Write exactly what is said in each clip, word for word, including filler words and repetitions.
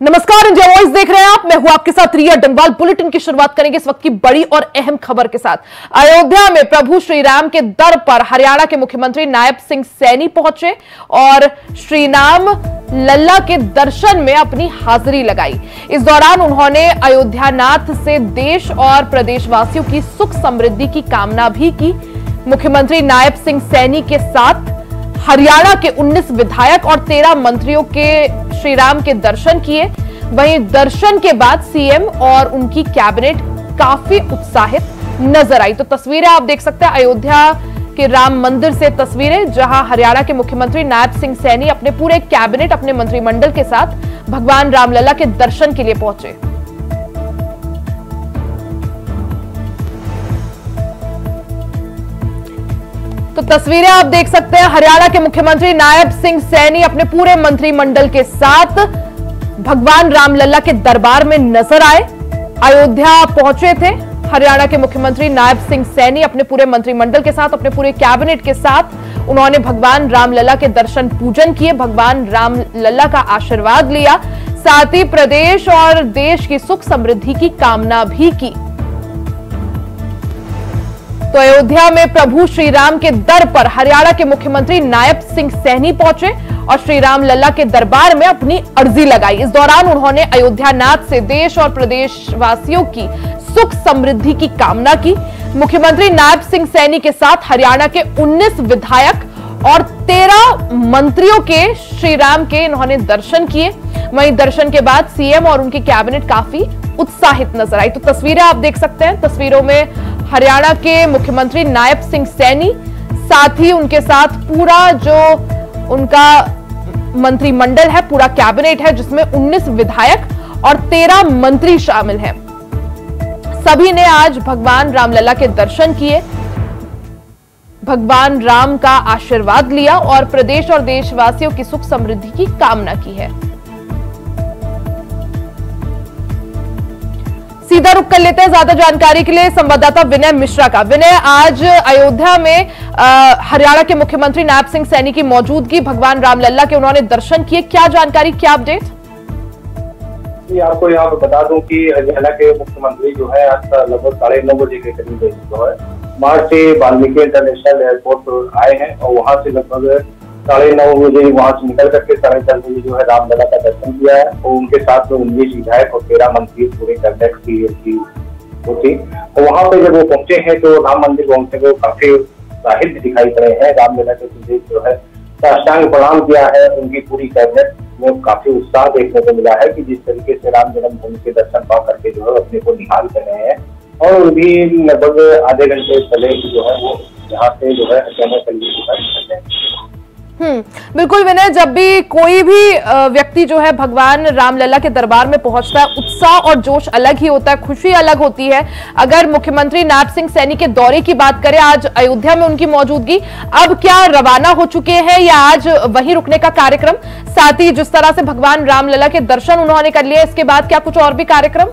नमस्कार, India voice देख रहे हैं आप। मैं हूं आपके साथ रिया डंगवाल। बुलेटिन की शुरुआत करेंगे इस वक्त की बड़ी और अहम खबर के साथ। अयोध्या में प्रभु श्री राम के दर पर हरियाणा के मुख्यमंत्री नायब सिंह सैनी पहुंचे और श्री राम लल्ला के दर्शन में अपनी हाजिरी लगाई। इस दौरान उन्होंने अयोध्यानाथ से देश और प्रदेशवासियों की सुख समृद्धि की कामना भी की। मुख्यमंत्री नायब सिंह सैनी के साथ हरियाणा के उन्नीस विधायक और तेरह मंत्रियों के श्री राम के दर्शन किए। वहीं दर्शन के बाद सीएम और उनकी कैबिनेट काफी उत्साहित नजर आई। तो तस्वीरें आप देख सकते हैं अयोध्या के राम मंदिर से तस्वीरें, जहां हरियाणा के मुख्यमंत्री नायब सिंह सैनी अपने पूरे कैबिनेट, अपने मंत्रिमंडल के साथ भगवान रामलला के दर्शन के लिए पहुंचे। तो तस्वीरें आप देख सकते हैं हरियाणा के मुख्यमंत्री नायब सिंह सैनी अपने पूरे मंत्रिमंडल के साथ भगवान रामलला के दरबार में नजर आए। अयोध्या पहुंचे थे हरियाणा के मुख्यमंत्री नायब सिंह सैनी अपने पूरे मंत्रिमंडल के साथ, अपने पूरे कैबिनेट के साथ। उन्होंने भगवान रामलला के दर्शन पूजन किए, भगवान रामलला का आशीर्वाद लिया, साथ ही प्रदेश और देश की सुख समृद्धि की कामना भी की। तो अयोध्या में प्रभु श्री राम के दर पर हरियाणा के मुख्यमंत्री नायब सिंह सैनी पहुंचे और श्री राम लल्ला के दरबार में अपनी अर्जी लगाई। इस दौरान उन्होंने अयोध्यानाथ से देश और प्रदेशवासियों की सुख समृद्धि की कामना की। मुख्यमंत्री नायब सिंह सैनी के साथ हरियाणा के उन्नीस विधायक और तेरह मंत्रियों के श्री राम के इन्होंने दर्शन किए। वहीं दर्शन के बाद सीएम और उनकी कैबिनेट काफी उत्साहित नजर आई। तो तस्वीरें आप देख सकते हैं। तस्वीरों में हरियाणा के मुख्यमंत्री नायब सिंह सैनी, साथ ही उनके साथ पूरा जो उनका मंत्रिमंडल है, पूरा कैबिनेट है, जिसमें उन्नीस विधायक और तेरह मंत्री शामिल हैं। सभी ने आज भगवान रामलला के दर्शन किए, भगवान राम का आशीर्वाद लिया और प्रदेश और देशवासियों की सुख समृद्धि की कामना की है। सीधा रुख कर लेते हैं ज्यादा जानकारी के लिए संवाददाता विनय मिश्रा का। विनय, आज अयोध्या में आ, हरियाणा के मुख्यमंत्री नायब सिंह सैनी की मौजूदगी, भगवान रामलला के उन्होंने दर्शन किए, क्या जानकारी, क्या अपडेट? जी, आपको यहाँ पर बता दूं कि हरियाणा के मुख्यमंत्री जो है आज लगभग साढ़े नौ बजे के करीब जो है मार्च से वाल्मीकि इंटरनेशनल एयरपोर्ट आए हैं और वहाँ से लगभग साढ़े नौ बजे वहाँ से निकल करके साढ़े दस बजे जो है रामलला का दर्शन किया है और उनके साथ में उन्नीस विधायक और तेरह मंत्री पूरे कैबिनेट की होती। और वहाँ पे जब वो पहुंचे हैं तो राम मंदिर पहुंचे को काफी उत्साहित दिखाई पड़े हैं। रामलला के पीछे जो है साष्टांग प्रणाम किया है। उनकी पूरी कैबिनेट में काफी उत्साह देखने को मिला है कि जिस तरीके से राम जन्मभूमि के दर्शन पा करके जो है अपने को निहाल कर रहे हैं। और भी लगभग आधे घंटे पहले जो है वो यहाँ से जो है हरियाणा के हम्म बिल्कुल विनय, जब भी कोई भी व्यक्ति जो है भगवान रामलला के दरबार में पहुंचता है, उत्साह और जोश अलग ही होता है, खुशी अलग होती है। अगर मुख्यमंत्री नायब सिंह सैनी के दौरे की बात करें, आज अयोध्या में उनकी मौजूदगी, अब क्या रवाना हो चुके हैं या आज वहीं रुकने का कार्यक्रम? साथ ही जिस तरह से भगवान रामलला के दर्शन उन्होंने कर लिए, इसके बाद क्या कुछ और भी कार्यक्रम?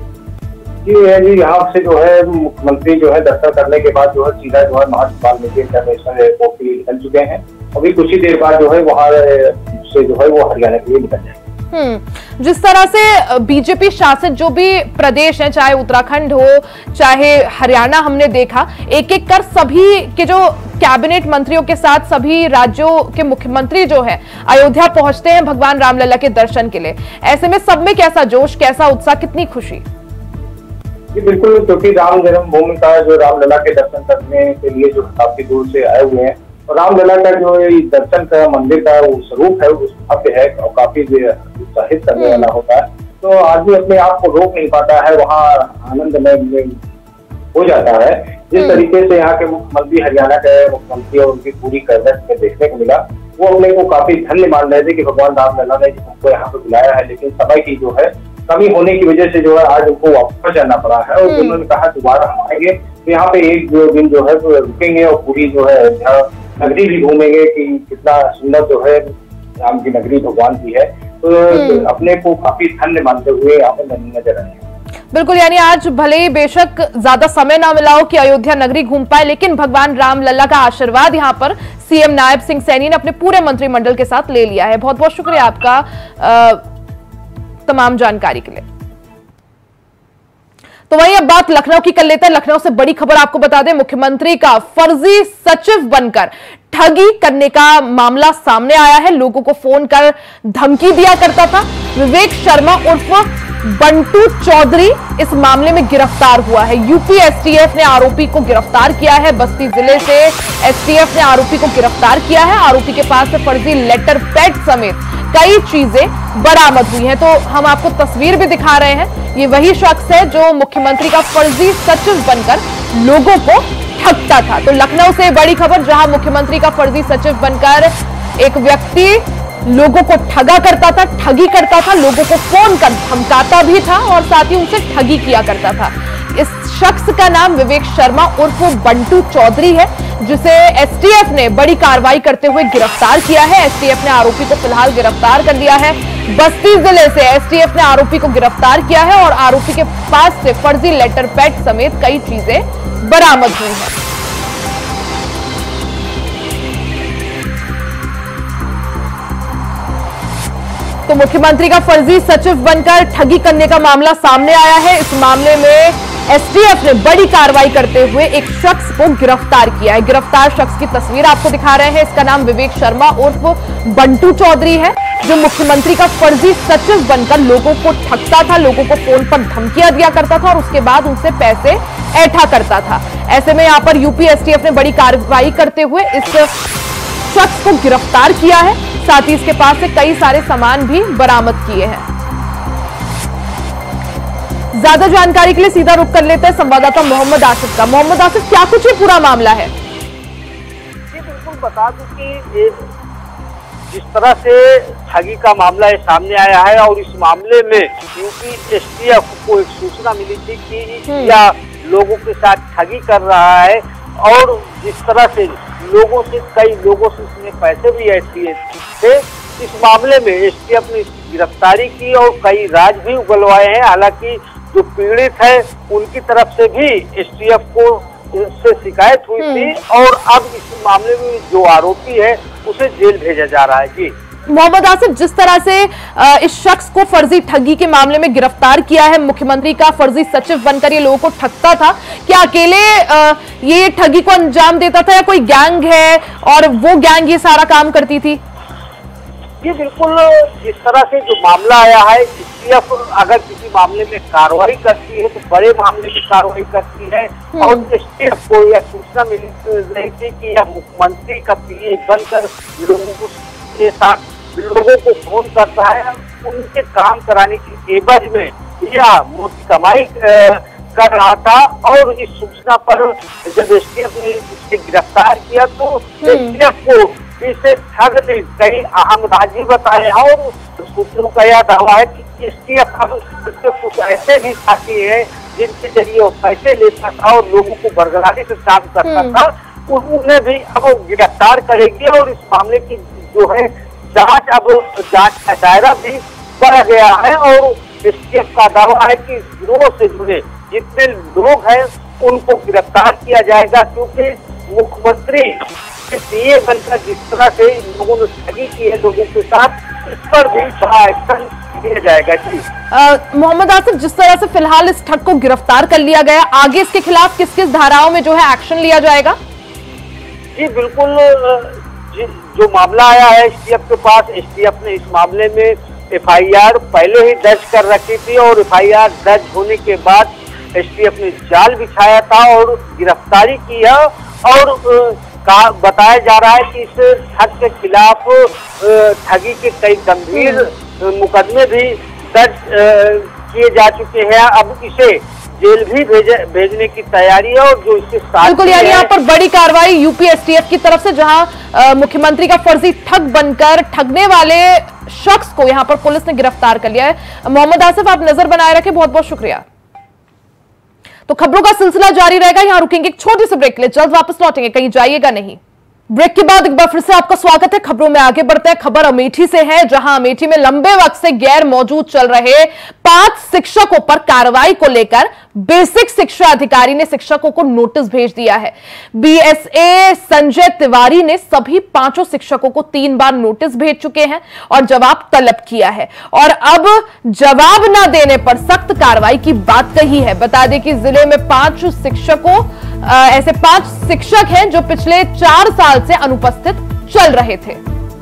जी जी, यहाँ से जो है मुख्यमंत्री जो है दर्शन करने के बाद जो है सीधा जो है वाल्मीकि इंटरनेशनल एयरपोर्ट के लिए निकल चुके हैं। अभी कुछ ही देर बाद जो है वहाँ से जो है वो हरियाणा के लिए निकल जाएंगे। हम्म जिस तरह से बीजेपी शासित जो भी प्रदेश हैं, चाहे उत्तराखंड हो चाहे हरियाणा, हमने देखा एक एक कर सभी के जो कैबिनेट मंत्रियों के साथ सभी राज्यों के मुख्यमंत्री जो है अयोध्या पहुंचते हैं भगवान रामलला के दर्शन के लिए। ऐसे में सब में कैसा जोश, कैसा उत्साह, कितनी खुशी? बिल्कुल, क्योंकि राम जन्मभूमि का जो रामलला के दर्शन करने के लिए जो काफी दूर से आए हुए हैं और रामलला का जो दर्शन का मंदिर का वो स्वरूप है वो भव्य है और काफी उत्साहित करने वाला होता है। तो आदमी अपने आप को रोक नहीं पाता है, वहाँ आनंद में हो जाता है। जिस तरीके से यहाँ के मुख्यमंत्री, हरियाणा के मुख्यमंत्री और उनकी पूरी कैबिनेट में देखने को मिला, वो अपने को काफी धन्य मान रहे थे कि भगवान रामलला ने उनको यहाँ पे बुलाया है। लेकिन समय की जो है कमी होने की वजह से जो है आज उनको वापस जाना पड़ा है और उन्होंने कहा दोबारा हम आएंगे तो यहाँ पे एक दो दिन जो है तो रुकेंगे और पूरी जो है नगरी भी घूमेंगे कि कितना सुंदर जो है राम की नगरी भगवान की है। तो अपने को काफी धन्य मानते हुए यहाँ पे नजर आए। बिल्कुल, यानी आज भले ही बेशक ज्यादा समय ना मिला हो कि अयोध्या नगरी घूम पाए, लेकिन भगवान रामलला का आशीर्वाद यहाँ पर सीएम नायब सिंह सैनी ने अपने पूरे मंत्रिमंडल के साथ ले लिया है। बहुत बहुत शुक्रिया आपका तमाम जानकारी के लिए। तो वहीं अब बात लखनऊ की कर लेते हैं। लखनऊ से बड़ी खबर आपको बता दें, मुख्यमंत्री का फर्जी सचिव बनकर ठगी करने का मामला सामने आया है। लोगों को फोन कर धमकी दिया करता था। विवेक शर्मा उर्फ बंटू चौधरी इस मामले में गिरफ्तार हुआ है। यूपी एसटीएफ ने आरोपी को गिरफ्तार किया है। बस्ती जिले से एसटीएफ ने आरोपी को गिरफ्तार किया है। आरोपी के पास से फर्जी लेटर पैड समेत कई चीजें बरामद हुई हैं। तो हम आपको तस्वीर भी दिखा रहे हैं। ये वही शख्स है जो मुख्यमंत्री का फर्जी सचिव बनकर लोगों को ठगता था। तो लखनऊ से बड़ी खबर, जहां मुख्यमंत्री का फर्जी सचिव बनकर एक व्यक्ति लोगों को ठगा करता था, ठगी करता था, लोगों को फोन कर धमकाता भी था और साथ ही उनसे ठगी किया करता था। इस शख्स का नाम विवेक शर्मा उर्फ बंटू चौधरी है, जिसे एसटीएफ ने बड़ी कार्रवाई करते हुए गिरफ्तार किया है। एसटीएफ ने आरोपी को फिलहाल गिरफ्तार कर लिया है। बस्ती जिले से एसटीएफ ने आरोपी को गिरफ्तार किया है और आरोपी के पास से फर्जी लेटर पैड समेत कई चीजें बरामद हुई हैं। तो मुख्यमंत्री का फर्जी सचिव बनकर ठगी करने का मामला सामने आया है। इस मामले में एसटीएफ ने बड़ी कार्रवाई करते हुए एक शख्स को गिरफ्तार किया है। गिरफ्तार शख्स की तस्वीर आपको दिखा रहे हैं। इसका नाम विवेक शर्मा उर्फ बंटू चौधरी है, जो मुख्यमंत्री का फर्जी सचिव बनकर लोगों को ठगता था, लोगों को फोन पर धमकियां दिया करता था और उसके बाद उनसे पैसे ऐंठा करता था। ऐसे में यहां पर यूपी एसटीएफ ने बड़ी कार्रवाई करते हुए इस शख्स को गिरफ्तार किया है। साथ ही इसके पास से कई सारे सामान भी बरामद किए हैं। ज्यादा जानकारी के लिए सीधा रुख कर लेते हैं संवाददाता मोहम्मद आसिफ का। मोहम्मद आसिफ, क्या कुछ ये पूरा मामला है? जी बिल्कुल, बता दूं कि जिस तरह से ठगी का मामला है सामने आया है और इस मामले में यूपी एसटीएफ को एक सूचना मिली थी कि या लोगों के साथ ठगी कर रहा है और जिस तरह से लोगों से कई लोगों से इसने पैसे भी ऐसे थे। इस मामले में एसटीएफ ने इसकी गिरफ्तारी की और कई राज भी उगलवाए हैं। हालांकि जो पीड़ित है उनकी तरफ से भी एसटीएफ को से शिकायत हुई थी और अब इस मामले में जो आरोपी है उसे जेल भेजा जा रहा है। जी मोहम्मद आसिफ, जिस तरह से इस शख्स को फर्जी ठगी के मामले में गिरफ्तार किया है, मुख्यमंत्री का फर्जी सचिव बनकर ये लोगों को ठगता था, क्या अकेले ये ठगी को अंजाम देता था या कोई गैंग है और वो गैंग ये सारा काम करती थी? जी बिल्कुल, जिस तरह से जो मामला आया है, एसटीएफ अगर किसी मामले में कार्रवाई करती है तो बड़े मामले में कार्रवाई करती है और एसटीएफ को यह सूचना मिली रही थी कि यह मुख्यमंत्री का पीए बनकर लोगों के साथ लोगों को फोन करता है, उनके काम कराने की एवज में यह मोटी कमाई कर रहा था। और इस सूचना पर जब एसटीएफ ने इसे गिरफ्तार किया तो एसटीएफ को इसे ठग ने कई अहम राजी बताए और सूत्रों का यह दावा है कि एसटीएफ अब कुछ ऐसे भी साथी है जिनके जरिए वो पैसे लेता था और लोगों को बरगलाने से काम करता था, उन्हें भी अब गिरफ्तार करेगी और इस मामले की जो है जांच अब जांच का दायरा भी बढ़ गया है। और एसटीएफ का दावा है कि गिरोह से जुड़े जितने लोग हैं उनको गिरफ्तार किया जाएगा, क्योंकि मुख्यमंत्री पीए बनकर जिस तरह से लोगों ने ठगी की है लोगों के साथ, इस पर भी बड़ा एक्शन लिया जाएगा। जी मोहम्मद आसिफ, जिस तरह से फिलहाल इस ठग को गिरफ्तार कर लिया गया, आगे इसके खिलाफ किस किस धाराओं में जो है एक्शन लिया जाएगा? जी बिल्कुल, जो मामला आया है एसटीएफ के पास, एसटीएफ ने इस मामले में एफआईआर पहले ही दर्ज कर रखी थी और एफआईआर दर्ज होने के बाद एसटीएफ ने जाल बिछाया था और गिरफ्तारी की है। और का बताया जा रहा है कि इस ठग के खिलाफ ठगी के कई गंभीर मुकदमे भी दर्ज किए जा चुके हैं। अब इसे जेल भी भेजे भेजने की तैयारी है और जो इसके साथ बिल्कुल, यानी यहाँ पर बड़ी कार्रवाई यूपी एसटीएफ की तरफ से, जहां मुख्यमंत्री का फर्जी ठग बनकर ठगने वाले शख्स को यहां पर पुलिस ने गिरफ्तार कर लिया है। मोहम्मद आसिफ, आप नजर बनाए रखें, बहुत बहुत शुक्रिया। तो खबरों का सिलसिला जारी रहेगा, यहां रुकेंगे एक छोटे से ब्रेक के लिए, जल्द वापस लौटेंगे, कहीं जाइएगा नहीं। ब्रेक के बाद एक बार फिर से आपका स्वागत है। खबरों में आगे बढ़ते हैं। खबर अमेठी से है, जहां अमेठी में लंबे वक्त से गैर मौजूद चल रहे पांच शिक्षकों पर कार्रवाई को लेकर बेसिक शिक्षा अधिकारी ने शिक्षकों को नोटिस भेज दिया है। बीएसए संजय तिवारी ने सभी पांचों शिक्षकों को तीन बार नोटिस भेज चुके हैं और जवाब तलब किया है और अब जवाब न देने पर सख्त कार्रवाई की बात कही है। बता दें कि जिले में पांच शिक्षकों ऐसे पांच शिक्षक हैं जो पिछले चार साल से अनुपस्थित चल रहे थे।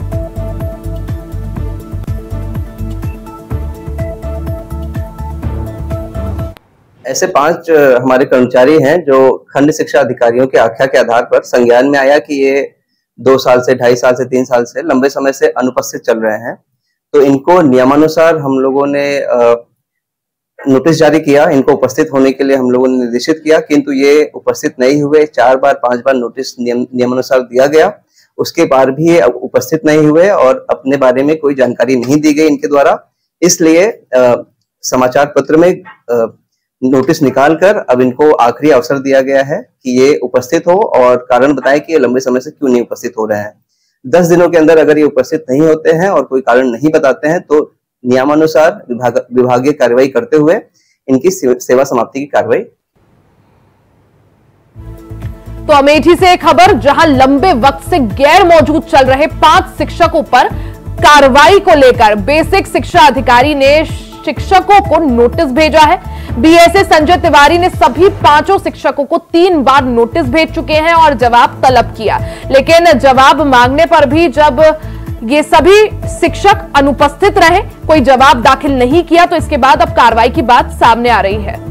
ऐसे पांच हमारे कर्मचारी हैं जो खंड शिक्षा अधिकारियों के आख्या के आधार पर संज्ञान में आया कि ये दो साल से ढाई साल से तीन साल से लंबे समय से अनुपस्थित चल रहे हैं। तो इनको नियमानुसार हम लोगों ने नोटिस जारी किया, इनको उपस्थित होने के लिए हम लोगों ने निर्देशित किया, किंतु ये उपस्थित नहीं हुए। चार बार पांच बार नोटिस नियम नियमानुसार दिया गया, उसके बाद भी ये उपस्थित नहीं हुए और अपने बारे में कोई जानकारी नहीं दी गई इनके द्वारा। इसलिए आ, समाचार पत्र में आ, नोटिस निकालकर अब इनको आखिरी अवसर दिया गया है कि ये उपस्थित हो और कारण बताएं कि ये लंबे समय से क्यों नहीं उपस्थित हो रहे हैं। दस दिनों के अंदर अगर ये उपस्थित नहीं होते हैं और कोई कारण नहीं बताते हैं तो नियमानुसार विभाग विभागीय कार्रवाई करते हुए इनकी सेवा समाप्ति की कार्रवाई। तो अमेठी से एक खबर, जहां लंबे वक्त से गैर मौजूद चल रहे पांच शिक्षकों पर कार्रवाई को लेकर बेसिक शिक्षा अधिकारी ने शिक्षकों को नोटिस भेजा है। बीएसए संजय तिवारी ने सभी पांचों शिक्षकों को तीन बार नोटिस भेज चुके हैं और जवाब तलब किया, लेकिन जवाब मांगने पर भी जब ये सभी शिक्षक अनुपस्थित रहे, कोई जवाब दाखिल नहीं किया, तो इसके बाद अब कार्रवाई की बात सामने आ रही है।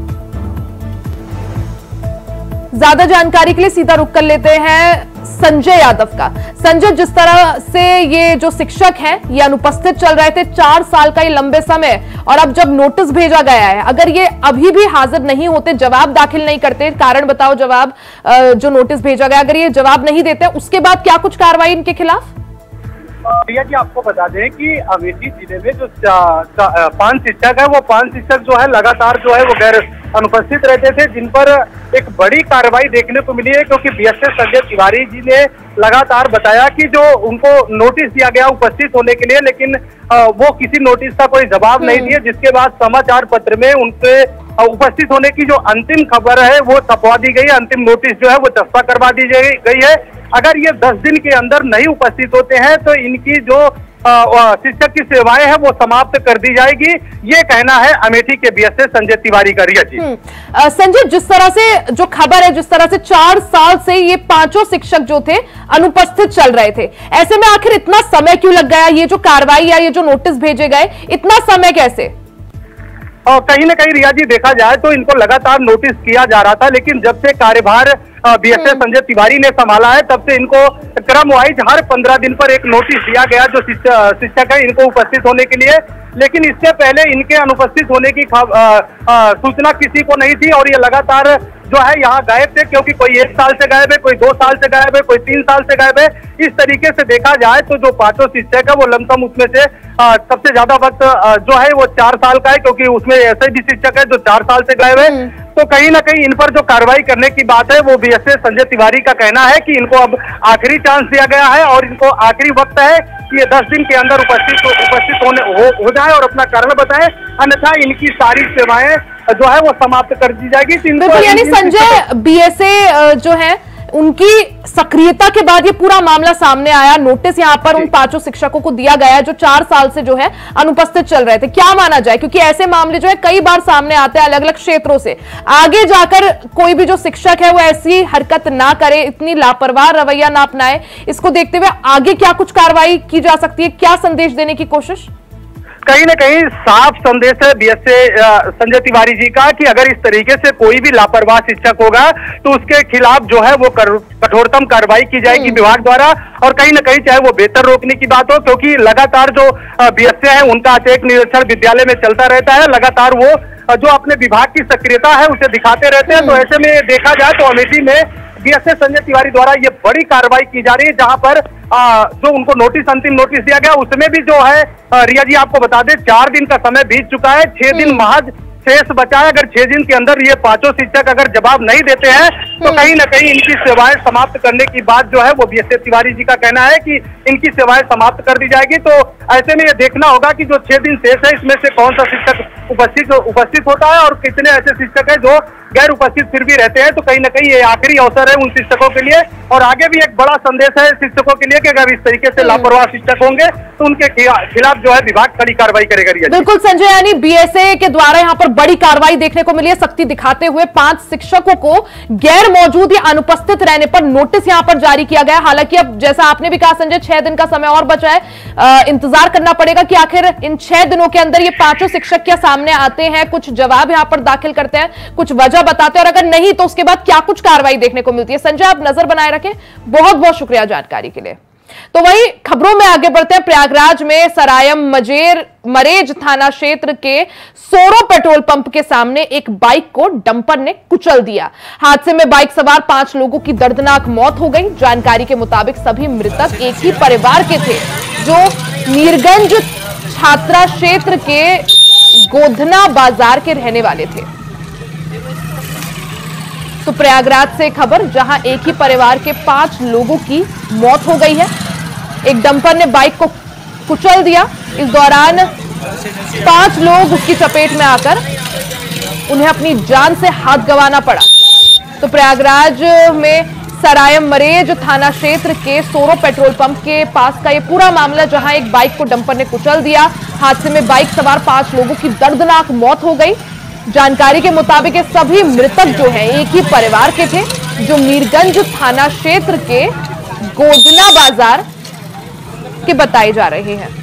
ज्यादा जानकारी के लिए सीधा रुख कर लेते हैं संजय यादव का। संजय, जिस तरह से ये जो शिक्षक हैं ये अनुपस्थित चल रहे थे चार साल का ये लंबे समय, और अब जब नोटिस भेजा गया है, अगर ये अभी भी हाजिर नहीं होते, जवाब दाखिल नहीं करते, कारण बताओ जवाब जो नोटिस भेजा गया, अगर ये जवाब नहीं देते उसके बाद क्या कुछ कार्रवाई इनके खिलाफ? प्रिया जी, आपको बता दें कि अमेठी जिले में जो पांच शिक्षक है वो पांच शिक्षक जो है लगातार जो है वो गैर अनुपस्थित रहते थे, जिन पर एक बड़ी कार्रवाई देखने को मिली है, क्योंकि बीएसए संजय तिवारी जी ने लगातार बताया कि जो उनको नोटिस दिया गया उपस्थित होने के लिए, लेकिन वो किसी नोटिस का कोई जवाब नहीं दिए, जिसके बाद समाचार पत्र में उनके उपस्थित होने की जो अंतिम खबर है वो छपवा दी गई, अंतिम नोटिस जो है वो चस्पा करवा दी गई है। अगर ये दस दिन के अंदर नहीं उपस्थित होते हैं तो इनकी जो शिक्षक की सेवाएं हैं वो समाप्त कर दी जाएगी, ये कहना है अमेठी के बीएसए संजय तिवारी का। रिया जी, संजय, जिस तरह से जो खबर है, जिस तरह से चार साल से ये पांचों शिक्षक जो थे अनुपस्थित चल रहे थे, ऐसे में आखिर इतना समय क्यों लग गया? ये जो कार्रवाई या ये जो नोटिस भेजे गए, इतना समय कैसे? और कहीं ना कहीं रिया जी देखा जाए तो इनको लगातार नोटिस किया जा रहा था, लेकिन जब से कार्यभार बीएसए संजय तिवारी ने संभाला है तब से इनको क्रम वाइज हर पंद्रह दिन पर एक नोटिस दिया गया जो शिक्षक है इनको उपस्थित होने के लिए, लेकिन इससे पहले इनके अनुपस्थित होने की सूचना किसी को नहीं थी और ये लगातार जो है यहाँ गायब थे, क्योंकि कोई एक साल से गायब है, कोई दो साल से गायब है, कोई तीन साल से गायब है। इस तरीके से देखा जाए तो जो पांचों शिक्षक है वो लमसम उसमें से आ, सबसे ज्यादा वक्त आ, जो है वो चार साल का है, क्योंकि उसमें ऐसे भी शिक्षक है जो चार साल से गायब है। तो कहीं ना कहीं इन पर जो कार्रवाई करने की बात है वो बीएसए संजय तिवारी का कहना है कि इनको अब आखिरी चांस दिया गया है और इनको आखिरी वक्त है कि ये दस दिन के अंदर उपस्थित उपस्थित होने हो, हो जाए और अपना कारण बताएं, अन्यथा इनकी सारी सेवाएं जो है वो समाप्त कर दी जाएगी। बिल्कुल, यानी संजय, बीएसए जो है उनकी सक्रियता के बाद ये पूरा मामला सामने आया, नोटिस यहाँ पर उन पांचों शिक्षकों को दिया गया जो चार साल से जो है अनुपस्थित चल रहे थे। क्या माना जाए, क्योंकि ऐसे मामले जो है कई बार सामने आते हैं अलग अलग क्षेत्रों से, आगे जाकर कोई भी जो शिक्षक है वो ऐसी हरकत ना करे, इतनी लापरवाह रवैया ना अपनाए, इसको देखते हुए आगे क्या कुछ कार्रवाई की जा सकती है? क्या संदेश देने की कोशिश? कहीं ना कहीं साफ संदेश है बीएसए संजय तिवारी जी का कि अगर इस तरीके से कोई भी लापरवाह शिक्षक होगा तो उसके खिलाफ जो है वो कठोरतम कार्रवाई की जाएगी विभाग द्वारा, और कहीं ना कहीं चाहे वो बेहतर रोकने की बात हो, क्योंकि लगातार जो बीएसए है उनका अचेक निरीक्षण विद्यालय में चलता रहता है, लगातार वो जो अपने विभाग की सक्रियता है उसे दिखाते रहते हैं। तो ऐसे में देखा जाए तो अमेठी में बीएसए संजय तिवारी द्वारा ये बड़ी कार्रवाई की जा रही है, जहां पर आ, जो उनको नोटिस अंतिम नोटिस दिया गया उसमें भी जो है रिया जी आपको बता दें चार दिन का समय बीत चुका है, छह दिन महज शेष बचा है। अगर छह दिन के अंदर ये पांचों शिक्षक अगर जवाब नहीं देते हैं तो कहीं ना कहीं इनकी सेवाएं समाप्त करने की बात जो है वो B S A Tiwari ji का कहना है कि इनकी सेवाएं समाप्त कर दी जाएगी। तो ऐसे में ये देखना होगा कि जो छह दिन शेष है इसमें से कौन सा शिक्षक उपस्थित उपस्थित होता है और कितने ऐसे शिक्षक है जो गैर उपस्थित फिर भी रहते हैं। तो कहीं ना कहीं ये आखिरी अवसर है उन शिक्षकों के लिए और आगे भी एक बड़ा संदेश है शिक्षकों के लिए कि अगर इस तरीके से लापरवाह शिक्षक होंगे तो उनके खिलाफ जो है विभाग कड़ी कार्रवाई करेगा। बिल्कुल संजय, यानी बी एस ए के द्वारा यहाँ पर बड़ी कार्रवाई देखने को मिली है, सख्ती दिखाते हुए पांच शिक्षकों को गैर मौजूद या अनुपस्थित रहने पर नोटिस यहाँ पर जारी किया गया। हालांकि अब जैसा आपने भी कहा संजय, छह दिन का समय और बचा है, आ, इंतजार करना पड़ेगा कि आखिर इन छह दिनों के अंदर ये पांचों शिक्षक क्या सामने आते हैं, कुछ जवाब यहाँ पर दाखिल करते हैं, कुछ वजह बताते हैं और अगर नहीं तो उसके बाद क्या कुछ कार्रवाई देखने को मिलती है। संजय, आप नजर बनाए रखें, बहुत बहुत शुक्रिया जानकारी के लिए। तो वही खबरों में आगे बढ़ते हैं। प्रयागराज में सरायम मजेर मरेज थाना क्षेत्र के सोरो पेट्रोल पंप के सामने एक बाइक को डंपर ने कुचल दिया। हादसे में बाइक सवार पांच लोगों की दर्दनाक मौत हो गई। जानकारी के मुताबिक सभी मृतक एक ही परिवार के थे जो मीरगंज छात्रा क्षेत्र के गोधना बाजार के रहने वाले थे। तो प्रयागराज से खबर, जहां एक ही परिवार के पांच लोगों की मौत हो गई है। एक डंपर ने बाइक को कुचल दिया। इस दौरान पांच लोग उसकी चपेट में आकर उन्हें अपनी जान से हाथ गंवाना पड़ा। तो प्रयागराज में सरायम मरेज थाना क्षेत्र के सोरो पेट्रोल पंप के पास का ये पूरा मामला, जहां एक बाइक को डंपर ने कुचल दिया। हादसे में बाइक सवार पांच लोगों की दर्दनाक मौत हो गई। जानकारी के मुताबिक सभी मृतक जो हैं एक ही परिवार के थे जो मीरगंज थाना क्षेत्र के गोदना बाजार के बताए जा रहे हैं।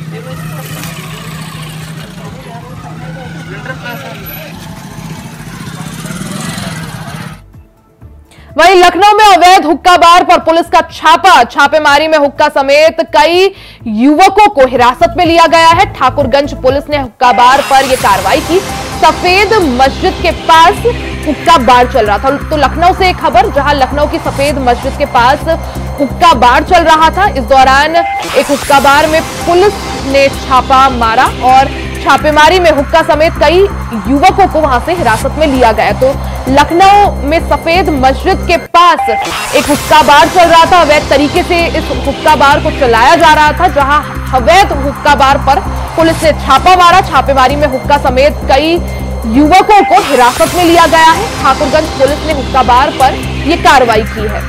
वहीं लखनऊ में अवैध हुक्का बार पर पुलिस का छापा। छापेमारी में हुक्का समेत कई युवकों को हिरासत में लिया गया है। ठाकुरगंज पुलिस ने हुक्का बार पर यह कार्रवाई की। सफेद मस्जिद के पास हुक्का बार चल रहा था। तो लखनऊ से एक खबर, जहां लखनऊ की सफेद मस्जिद के पास हुक्का बार चल रहा था। इस दौरान एक हुक्का बार में पुलिस ने छापा मारा और छापेमारी में हुक्का समेत कई युवकों को वहां से हिरासत में लिया गया। तो लखनऊ में सफेद मस्जिद के पास एक हुक्का बार चल रहा था। अवैध तरीके से इस हुक्का बार को चलाया जा रहा था, जहां अवैध हुक्का बार पर पुलिस ने छापा मारा। छापेमारी में हुक्का समेत कई युवकों को हिरासत में लिया गया है। ठाकुरगंज पुलिस ने हुक्का बार पर यह कार्रवाई की है।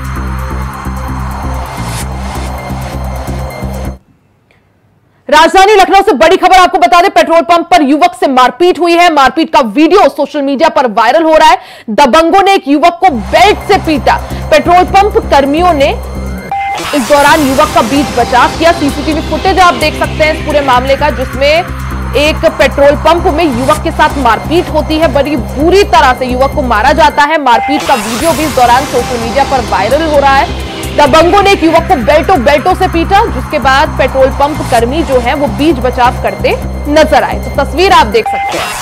राजधानी लखनऊ से बड़ी खबर आपको बता दें, पेट्रोल पंप पर युवक से मारपीट हुई है। मारपीट का वीडियो सोशल मीडिया पर वायरल हो रहा है। दबंगों ने एक युवक को बेल्ट से पीटा। पेट्रोल पंप कर्मियों ने इस दौरान युवक का बीच बचाव किया। सीसीटीवी फुटेज आप देख सकते हैं इस पूरे मामले का, जिसमें एक पेट्रोल पंप में युवक के साथ मारपीट होती है। बड़ी बुरी तरह से युवक को मारा जाता है। मारपीट का वीडियो भी इस दौरान सोशल मीडिया पर वायरल हो रहा है। दबंगों ने एक युवक को बेल्टों बेल्टों से पीटा, जिसके बाद पेट्रोल पंप कर्मी जो हैं वो बीच बचाव करते नजर आए। तो तस्वीर आप देख सकते हैं।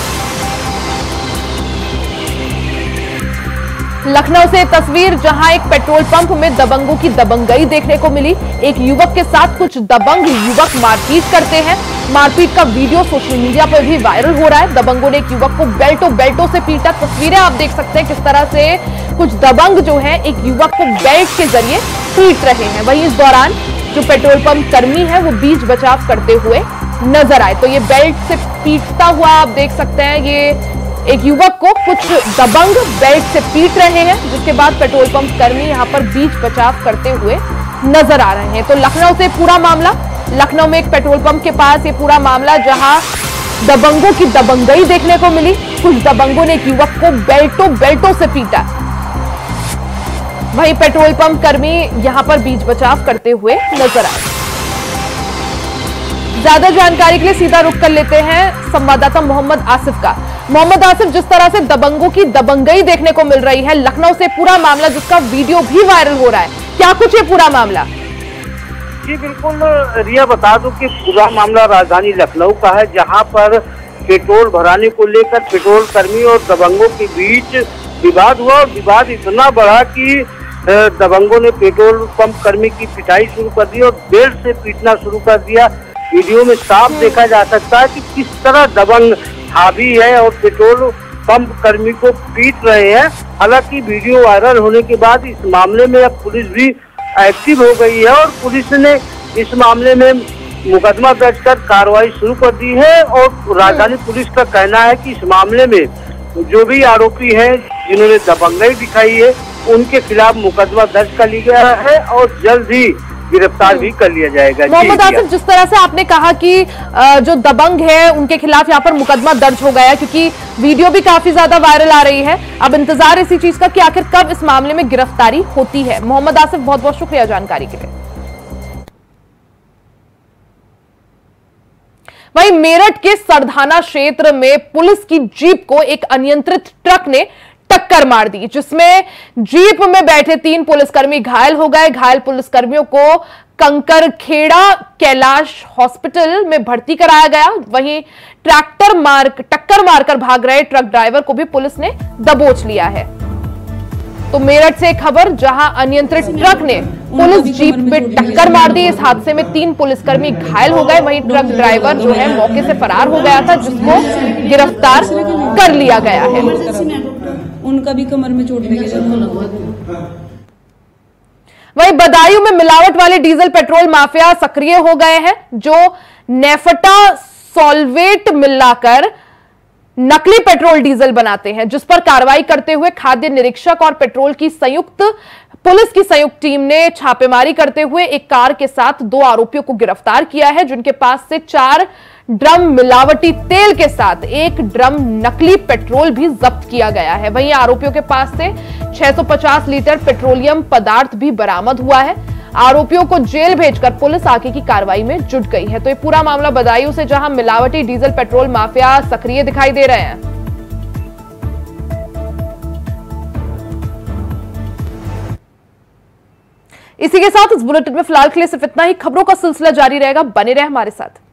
लखनऊ से तस्वीर, जहां एक पेट्रोल पंप में दबंगों की दबंगई देखने को मिली। एक युवक के साथ कुछ दबंग युवक मारपीट करते हैं। मारपीट का वीडियो सोशल मीडिया पर भी वायरल हो रहा है। दबंगों ने एक युवक को बेल्टों बेल्टों से पीटा। तस्वीरें आप देख सकते हैं किस तरह से कुछ दबंग जो है एक युवक को बेल्ट के जरिए पीट रहे हैं। वहीं इस दौरान जो पेट्रोल पंप कर्मी है वो बीच बचाव करते हुए नजर आए। तो ये बेल्ट से पीटता हुआ आप देख सकते हैं, ये एक युवक को कुछ दबंग बेल्ट से पीट रहे हैं, जिसके बाद पेट्रोल पंप कर्मी यहां पर बीच बचाव करते हुए नजर आ रहे हैं। तो लखनऊ से पूरा मामला, लखनऊ में एक पेट्रोल पंप के पास ये पूरा मामला, जहां दबंगों की दबंगई देखने को मिली। कुछ दबंगों ने एक युवक को बेल्टों बेल्टों से पीटा। वहीं पेट्रोल पंप कर्मी यहां पर बीच बचाव करते हुए नजर आए। ज्यादा जानकारी के लिए सीधा रुख कर लेते हैं संवाददाता मोहम्मद आसिफ का। मोहम्मद आसिफ, जिस तरह से दबंगों की दबंगई देखने को मिल रही है लखनऊ से पूरा मामला, जिसका वीडियो भी वायरल हो रहा है, क्या कुछ है पूरा मामला? जी बिल्कुल रिया, बता दूं कि पूरा मामला राजधानी लखनऊ का है, जहां पर पेट्रोल भराने को लेकर पेट्रोल कर्मी और दबंगों के बीच विवाद हुआ। और विवाद इतना बढ़ा कि दबंगों ने पेट्रोल पंप कर्मी की पिटाई शुरू कर दी और बेल्ट से पीटना शुरू कर दिया। वीडियो में साफ देखा जा सकता है कि किस तरह दबंग हावी है और पेट्रोल पंप कर्मी को पीट रहे हैं। हालांकि वीडियो वायरल होने के बाद इस मामले में अब पुलिस भी एक्टिव हो गई है और पुलिस ने इस मामले में मुकदमा दर्ज कर कार्रवाई शुरू कर दी है। और राजधानी पुलिस का कहना है कि इस मामले में जो भी आरोपी हैं जिन्होंने दबंगई दिखाई है उनके खिलाफ मुकदमा दर्ज कर लिया गया है और जल्द ही गिरफ्तार भी कर लिया जाएगा। मोहम्मद आसिफ, जिस तरह से आपने कहा कि जो दबंग है उनके खिलाफ यहाँ पर मुकदमा दर्ज हो गया, क्योंकि वीडियो भी काफी ज्यादा वायरल आ रही है, अब इंतजार इसी चीज का कि आखिर कब इस मामले में गिरफ्तारी होती है। मोहम्मद आसिफ, बहुत बहुत शुक्रिया जानकारी के लिए। वहीं मेरठ के सरधाना क्षेत्र में पुलिस की जीप को एक अनियंत्रित ट्रक ने टक्कर मार दी, जिसमें जीप में बैठे तीन पुलिसकर्मी घायल हो गए। घायल पुलिसकर्मियों को कंकरखेड़ा कैलाश हॉस्पिटल में भर्ती कराया गया। वहीं ट्रैक्टर मार टक्कर मारकर भाग रहे ट्रक ड्राइवर को भी पुलिस ने दबोच लिया है। तो मेरठ से खबर, जहां अनियंत्रित ट्रक ने पुलिस जीप पे टक्कर मार दी। इस हादसे में तीन पुलिसकर्मी घायल हो गए। वहीं ट्रक ड्राइवर जो है मौके से फरार हो गया था, जिसको गिरफ्तार कर लिया गया है। उनका भी कमर में चोट लगी। वहीं बदायूं में मिलावट वाले डीजल पेट्रोल माफिया सक्रिय हो गए हैं, जो नेफटा सॉल्वेट मिलाकर नकली पेट्रोल डीजल बनाते हैं, जिस पर कार्रवाई करते हुए खाद्य निरीक्षक और पेट्रोल की संयुक्त पुलिस की संयुक्त टीम ने छापेमारी करते हुए एक कार के साथ दो आरोपियों को गिरफ्तार किया है, जिनके पास से चार ड्रम मिलावटी तेल के साथ एक ड्रम नकली पेट्रोल भी जब्त किया गया है। वहीं आरोपियों के पास से छह सौ पचास लीटर पेट्रोलियम पदार्थ भी बरामद हुआ है। आरोपियों को जेल भेजकर पुलिस आगे की कार्रवाई में जुट गई है। तो ये पूरा मामला बदायूं से, जहां मिलावटी डीजल पेट्रोल माफिया सक्रिय दिखाई दे रहे हैं। इसी के साथ इस बुलेटिन में फिलहाल के लिए सिर्फ इतना ही। खबरों का सिलसिला जारी रहेगा, बने रहे हमारे साथ।